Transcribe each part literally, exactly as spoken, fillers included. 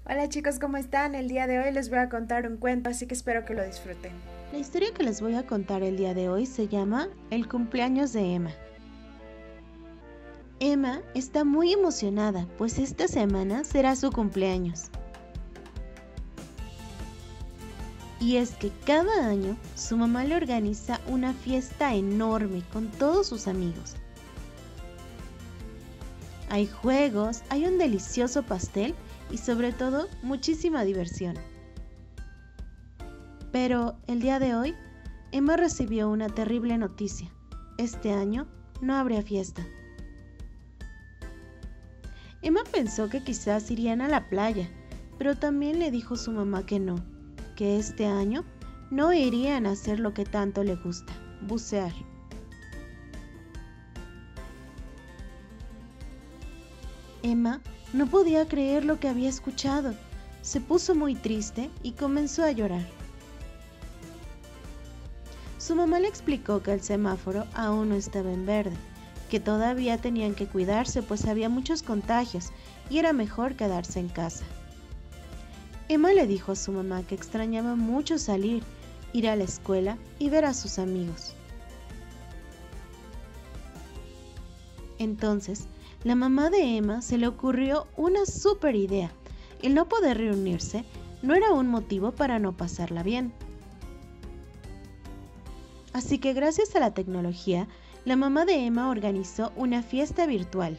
Hola chicos, ¿cómo están? El día de hoy les voy a contar un cuento, así que espero que lo disfruten. La historia que les voy a contar el día de hoy se llama El cumpleaños de Emma. Emma está muy emocionada, pues esta semana será su cumpleaños. Y es que cada año su mamá le organiza una fiesta enorme con todos sus amigos. Hay juegos, hay un delicioso pastel y sobre todo muchísima diversión. Pero el día de hoy, Emma recibió una terrible noticia. Este año no habría fiesta. Emma pensó que quizás irían a la playa, pero también le dijo a su mamá que no, que este año no irían a hacer lo que tanto le gusta, bucear. Emma no podía creer lo que había escuchado. Se puso muy triste y comenzó a llorar. Su mamá le explicó que el semáforo aún no estaba en verde, que todavía tenían que cuidarse pues había muchos contagios y era mejor quedarse en casa. Emma le dijo a su mamá que extrañaba mucho salir, ir a la escuela y ver a sus amigos. Entonces, la mamá de Emma se le ocurrió una súper idea. El no poder reunirse no era un motivo para no pasarla bien. Así que gracias a la tecnología, la mamá de Emma organizó una fiesta virtual.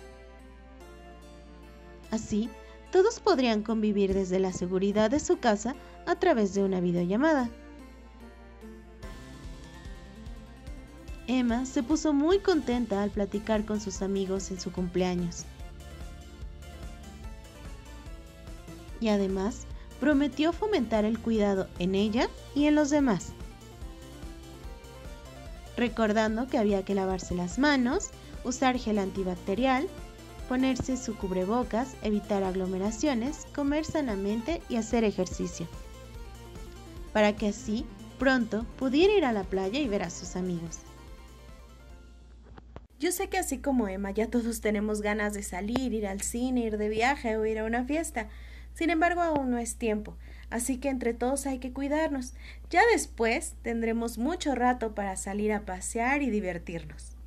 Así, todos podrían convivir desde la seguridad de su casa a través de una videollamada. Emma se puso muy contenta al platicar con sus amigos en su cumpleaños. Y además, prometió fomentar el cuidado en ella y en los demás, recordando que había que lavarse las manos, usar gel antibacterial, ponerse su cubrebocas, evitar aglomeraciones, comer sanamente y hacer ejercicio, para que así pronto pudiera ir a la playa y ver a sus amigos. Yo sé que así como Emma, ya todos tenemos ganas de salir, ir al cine, ir de viaje o ir a una fiesta. Sin embargo, aún no es tiempo, así que entre todos hay que cuidarnos. Ya después tendremos mucho rato para salir a pasear y divertirnos.